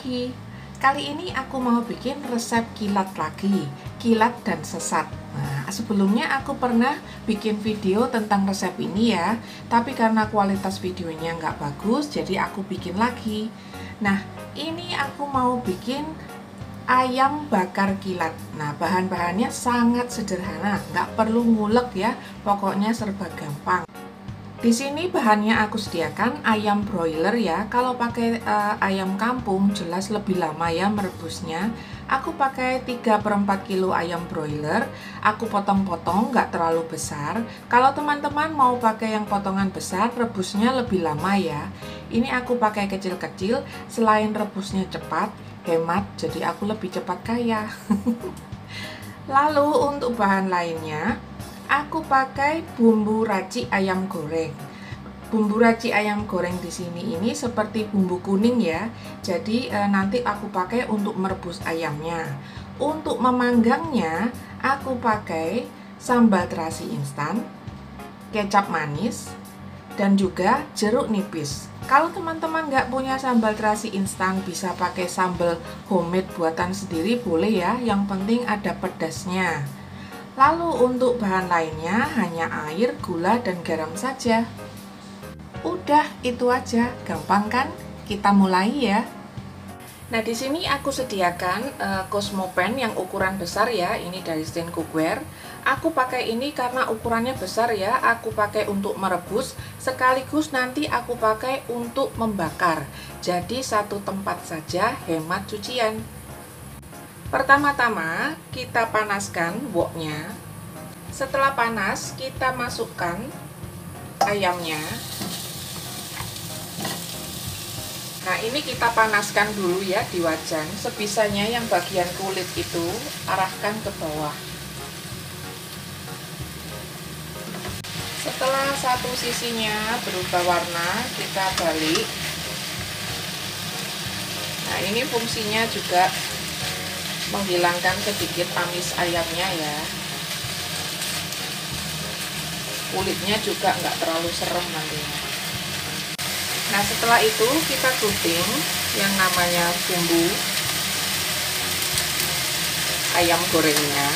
lagi. Kali ini aku mau bikin resep kilat lagi, kilat dan sesat. Nah, sebelumnya aku pernah bikin video tentang resep ini ya, tapi karena kualitas videonya nggak bagus, jadi aku bikin lagi. Nah, ini aku mau bikin ayam bakar kilat. Nah, bahan-bahannya sangat sederhana, nggak perlu ngulek ya, pokoknya serba gampang. Di sini bahannya aku sediakan ayam broiler ya. Kalau pakai ayam kampung jelas lebih lama ya merebusnya. Aku pakai 3/4 kilo ayam broiler. Aku potong-potong, nggak terlalu besar. Kalau teman-teman mau pakai yang potongan besar, rebusnya lebih lama ya. Ini aku pakai kecil-kecil. Selain rebusnya cepat, hemat, jadi aku lebih cepat kaya. Lalu untuk bahan lainnya, aku pakai bumbu racik ayam goreng. Bumbu racik ayam goreng di sini ini seperti bumbu kuning ya. Jadi nanti aku pakai untuk merebus ayamnya. Untuk memanggangnya, aku pakai sambal terasi instan, kecap manis, dan juga jeruk nipis. Kalau teman-teman nggak punya sambal terasi instan, bisa pakai sambal homemade buatan sendiri boleh ya. Yang penting ada pedasnya. Lalu untuk bahan lainnya hanya air, gula, dan garam saja. Udah itu aja, gampang kan? Kita mulai ya. Nah, di sini aku sediakan Cosmo Pan yang ukuran besar ya. Ini dari Stand Cookware. Aku pakai ini karena ukurannya besar ya. Aku pakai untuk merebus, sekaligus nanti aku pakai untuk membakar. Jadi satu tempat saja, hemat cucian. Pertama-tama kita panaskan woknya. Setelah panas, kita masukkan ayamnya. Nah, ini kita panaskan dulu ya di wajan. Sebisanya yang bagian kulit itu arahkan ke bawah. Setelah satu sisinya berubah warna, kita balik. Nah, ini fungsinya juga menghilangkan sedikit amis ayamnya ya. Kulitnya juga nggak terlalu serem nantinya. Nah, setelah itu kita gunting yang namanya bumbu ayam gorengnya.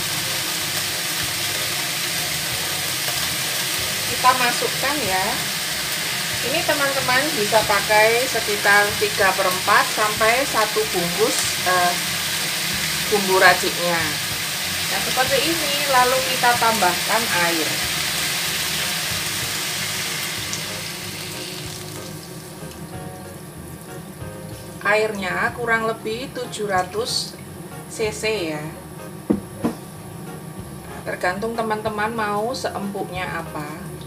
Kita masukkan ya. Ini teman-teman bisa pakai sekitar 3/4 sampai 1 bungkus bumbu raciknya. Nah, seperti ini, lalu kita tambahkan air. Airnya kurang lebih 700 cc ya. Tergantung teman-teman mau seempuknya apa.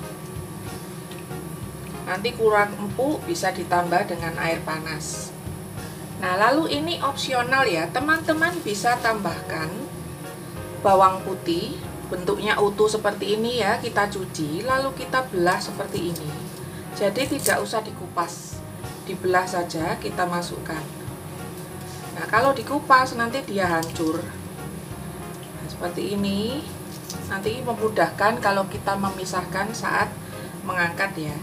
Nanti kurang empuk bisa ditambah dengan air panas. Nah, lalu ini opsional ya, teman-teman bisa tambahkan bawang putih, bentuknya utuh seperti ini ya, kita cuci, lalu kita belah seperti ini. Jadi tidak usah dikupas, dibelah saja kita masukkan. Nah, kalau dikupas nanti dia hancur. Nah, seperti ini, nanti memudahkan kalau kita memisahkan saat mengangkat ya.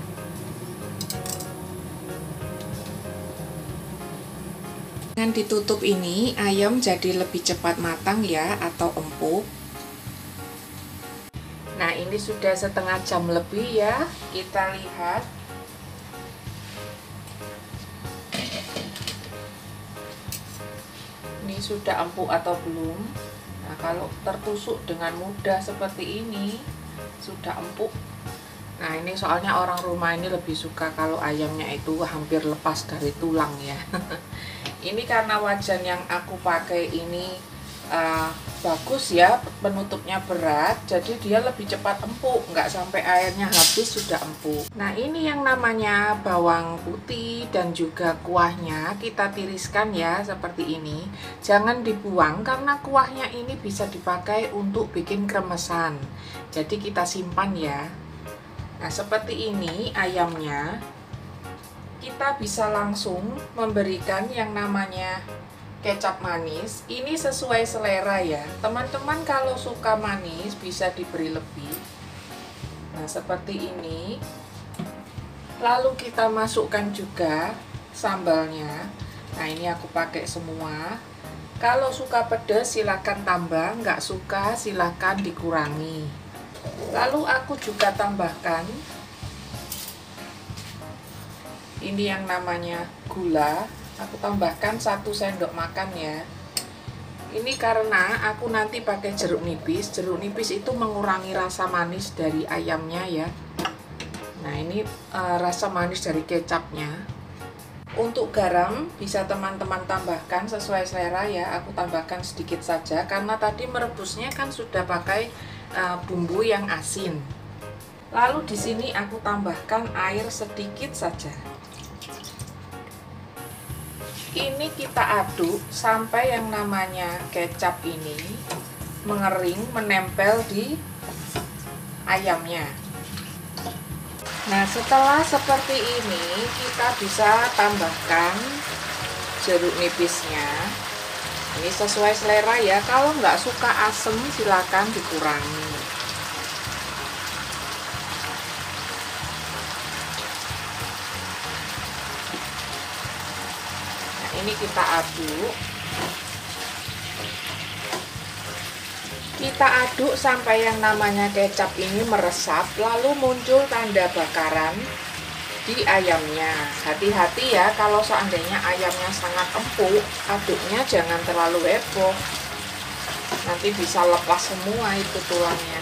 Dengan ditutup ini, ayam jadi lebih cepat matang ya, atau empuk. Nah, ini sudah setengah jam lebih ya, kita lihat. Ini sudah empuk atau belum? Nah, kalau tertusuk dengan mudah seperti ini, sudah empuk. Nah, ini soalnya orang rumah ini lebih suka kalau ayamnya itu hampir lepas dari tulang ya. Ini karena wajan yang aku pakai ini bagus ya, penutupnya berat, jadi dia lebih cepat empuk, nggak sampai airnya habis sudah empuk. Nah, ini yang namanya bawang putih dan juga kuahnya kita tiriskan ya, seperti ini. Jangan dibuang karena kuahnya ini bisa dipakai untuk bikin kremesan, jadi kita simpan ya. Nah, seperti ini ayamnya. Kita bisa langsung memberikan yang namanya kecap manis. Ini sesuai selera ya. Teman-teman kalau suka manis bisa diberi lebih. Nah, seperti ini. Lalu kita masukkan juga sambalnya. Nah, ini aku pakai semua. Kalau suka pedas silakan tambah, nggak suka silakan dikurangi. Lalu aku juga tambahkan ini yang namanya gula. Aku tambahkan 1 sendok makan ya. Ini karena aku nanti pakai jeruk nipis. Jeruk nipis itu mengurangi rasa manis dari ayamnya ya. Nah, ini rasa manis dari kecapnya. Untuk garam bisa teman-teman tambahkan sesuai selera ya. Aku tambahkan sedikit saja karena tadi merebusnya kan sudah pakai bumbu yang asin. Lalu di sini aku tambahkan air sedikit saja. Ini kita aduk sampai yang namanya kecap ini mengering, menempel di ayamnya. Nah, setelah seperti ini kita bisa tambahkan jeruk nipisnya. Ini sesuai selera ya. Kalau nggak suka asem silakan dikurangi. Nah, ini kita aduk. Kita aduk sampai yang namanya kecap ini meresap, lalu muncul tanda bakaran di ayamnya. Hati-hati ya, kalau seandainya ayamnya sangat empuk, aduknya jangan terlalu heboh. Nanti bisa lepas semua itu tulangnya.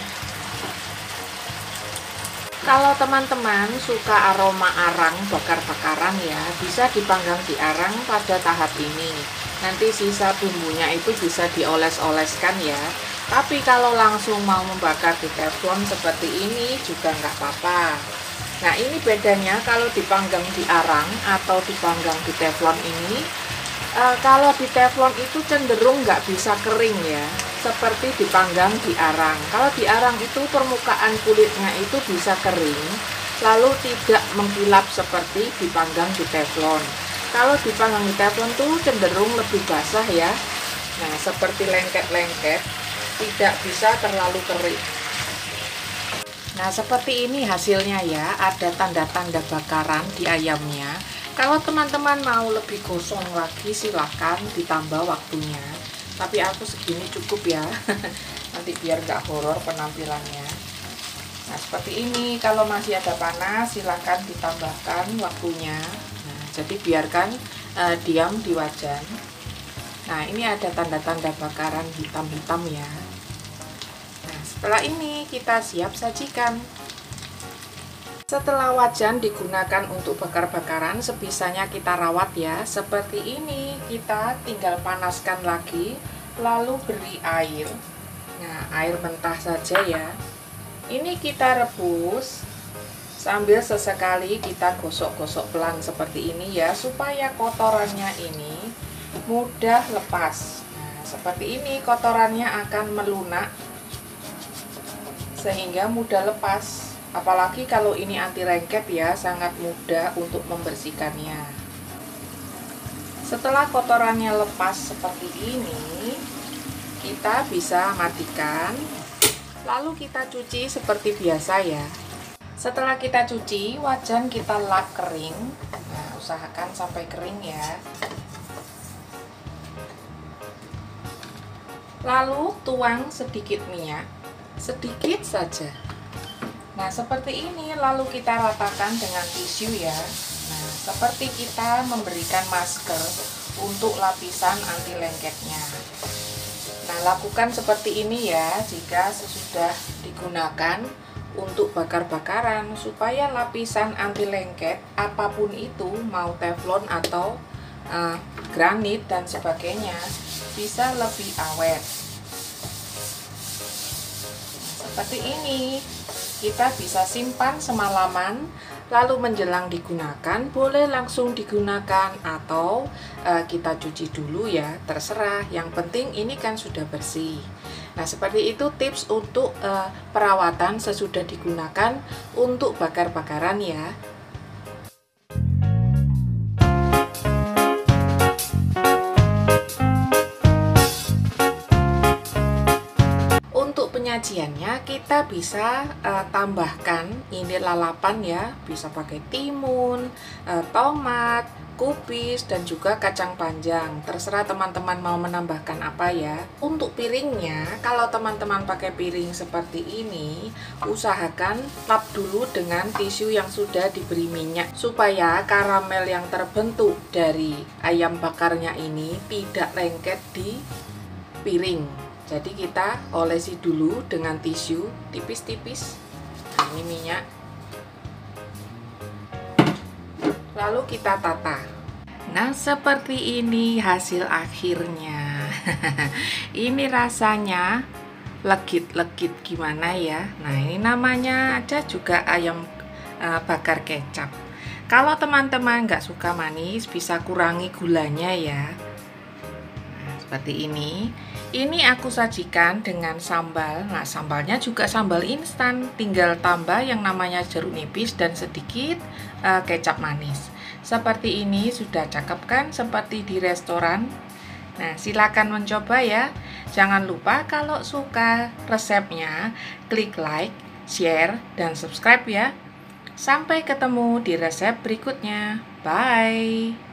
Kalau teman-teman suka aroma arang bakar-bakaran ya, bisa dipanggang di arang pada tahap ini. Nanti sisa bumbunya itu bisa dioles-oleskan ya. Tapi kalau langsung mau membakar di teflon seperti ini juga nggak apa-apa. Nah, ini bedanya kalau dipanggang di arang atau dipanggang di teflon ini. Kalau di teflon itu cenderung nggak bisa kering ya, seperti dipanggang di arang. Kalau di arang itu permukaan kulitnya itu bisa kering, lalu tidak mengkilap seperti dipanggang di teflon. Kalau dipanggang di teflon tuh cenderung lebih basah ya. Nah, seperti lengket-lengket, tidak bisa terlalu kering. Nah, seperti ini hasilnya ya, ada tanda-tanda bakaran di ayamnya. Kalau teman-teman mau lebih gosong lagi silahkan ditambah waktunya, tapi aku segini cukup ya. Nanti biar nggak horor penampilannya. Nah, seperti ini. Kalau masih ada panas silahkan ditambahkan waktunya. Nah, jadi biarkan diam di wajan. Nah, ini ada tanda-tanda bakaran hitam-hitam ya. Nah, setelah ini kita siap sajikan. Setelah wajan digunakan untuk bakar-bakaran, sebisanya kita rawat ya. Seperti ini, kita tinggal panaskan lagi, lalu beri air. Nah, air mentah saja ya. Ini kita rebus, sambil sesekali kita gosok-gosok pelan seperti ini ya, supaya kotorannya ini mudah lepas. Nah, seperti ini kotorannya akan melunak sehingga mudah lepas. Apalagi kalau ini anti lengket ya, sangat mudah untuk membersihkannya. Setelah kotorannya lepas seperti ini, kita bisa matikan. Lalu kita cuci seperti biasa ya. Setelah kita cuci, wajan kita lap kering. Nah, usahakan sampai kering ya. Lalu tuang sedikit minyak, sedikit saja. Nah, seperti ini, lalu kita ratakan dengan tisu ya. Nah, seperti kita memberikan masker untuk lapisan anti lengketnya. Nah, lakukan seperti ini ya jika sesudah digunakan untuk bakar-bakaran, supaya lapisan anti lengket apapun itu, mau teflon atau granit dan sebagainya, bisa lebih awet. Nah, seperti ini. Kita bisa simpan semalaman, lalu menjelang digunakan, boleh langsung digunakan atau kita cuci dulu ya, terserah. Yang penting ini kan sudah bersih. Nah, seperti itu tips untuk perawatan sesudah digunakan untuk bakar-bakaran ya. Penyajiannya kita bisa tambahkan ini lalapan ya, bisa pakai timun, tomat, kubis, dan juga kacang panjang. Terserah teman-teman mau menambahkan apa ya. Untuk piringnya, kalau teman-teman pakai piring seperti ini, usahakan lap dulu dengan tisu yang sudah diberi minyak supaya karamel yang terbentuk dari ayam bakarnya ini tidak lengket di piring. Jadi kita olesi dulu dengan tisu tipis-tipis. Nah, ini minyak. Lalu kita tata. Nah, seperti ini hasil akhirnya. Ini rasanya legit-legit gimana ya. Nah, ini namanya ada juga ayam bakar kecap. Kalau teman-teman nggak suka manis, bisa kurangi gulanya ya. Nah, seperti ini. Ini aku sajikan dengan sambal. Nah, sambalnya juga sambal instan, tinggal tambah yang namanya jeruk nipis dan sedikit kecap manis. Seperti ini sudah cakep kan, seperti di restoran. Nah, silakan mencoba ya. Jangan lupa kalau suka resepnya, klik like, share, dan subscribe ya. Sampai ketemu di resep berikutnya. Bye.